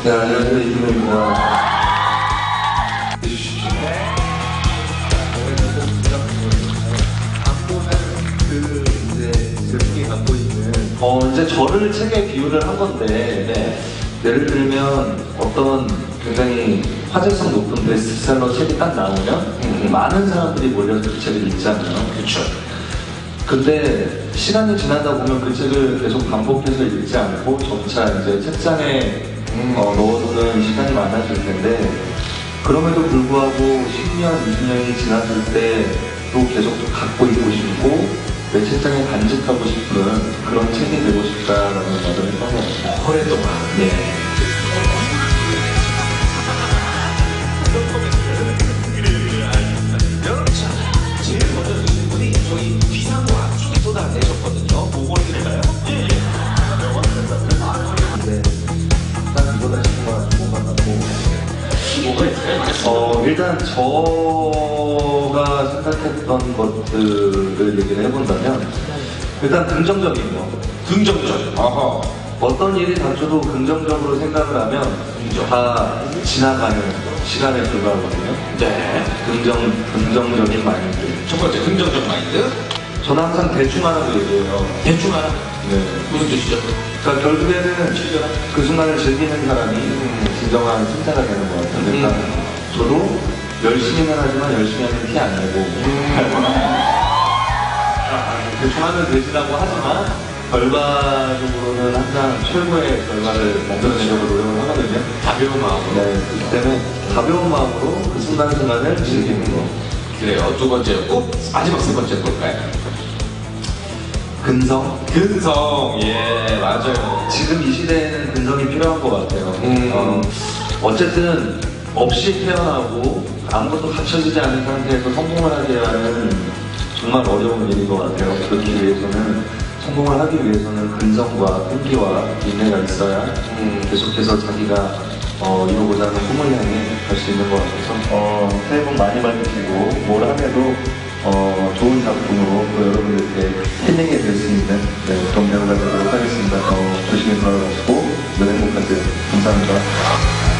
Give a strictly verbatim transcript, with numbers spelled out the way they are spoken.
네, 안녕하세요. 이준호입니다. 그 이제 제품이 갖고 있는 어 이제 저를 책에 비유를 한 건데 네. 예를 들면 어떤 굉장히 화제성 높은 베스트셀러 책이 딱 나오면 음. 많은 사람들이 몰려서 그 책을 읽잖아요. 그렇죠. 근데 시간이 지나다 보면 그 책을 계속 반복해서 읽지 않고 점차 이제 책장에 음, 어, 넣어두는 시간이 많아질 텐데 그럼에도 불구하고 십 년, 이십 년이 지났을 때도 계속 갖고 있고 싶고 내 책장에 간직하고 싶은 그런 책이 되고 싶다라는 말을 했던 것 같아요. 오랫동안. 네. 제일 먼저 드신 분이 저희 비상과 앞쪽에 쏟아내셨거든요. 그걸 드릴까요? 예. 네. 딱 이거다 싶은 거 가지고 못 만났고. 뭐가 있어요? 어, 일단 저가 생각했던 것들을 얘기를 해본다면 일단 긍정적인 거. 긍정적. 아하. 어떤 일이 닥쳐도 긍정적으로 생각을 하면 다 지나가는 시간에 불과하거든요. 네. 긍정, 긍정적인 마인드. 첫 번째, 긍정적 마인드. 저는 항상 대충 하라고 얘기해요. 대충 하나. 네. 무슨 뜻이죠? 그러니까 결국에는 그 순간을 즐기는 사람이 진정한 승자가 되는 것 같아요. 그러니까 음. 저도 열심히는 하지만 열심히 하면 티 안 내고 음. 대충 하면 되지라고 하지만 결과적으로는 항상 최고의 결과를 만들어내려고 노력을 하거든요. 가벼운 마음으로. 네, 그렇기 때문에 가벼운 마음으로 그 순간순간을 즐기는 거. 그래요. 두 번째였고, 마지막 세 번째 볼까요? 근성. 근성. 예, 맞아요. 지금 이 시대에는 근성이 필요한 것 같아요. 음. 어, 어쨌든 없이 태어나고 아무것도 갖춰지지 않은 상태에서 성공을 하게 하는 정말 어려운 일인 것 같아요. 그렇기 위해서는 성공을 하기 위해서는 근성과 끈기와 인내가 있어야 음, 계속해서 자기가 어, 이루고자 하는 꿈을 향해 갈 수 있는 것 같아서 어, 새해 복 많이 받으시고 뭘 하면도 어, 좋은 작품으로 또 여러분들께 힐링이 될 수 있는 네, 그런 배우가 되도록 하겠습니다. 어, 조심히 돌아가시고 늘 행복하세요. 감사합니다.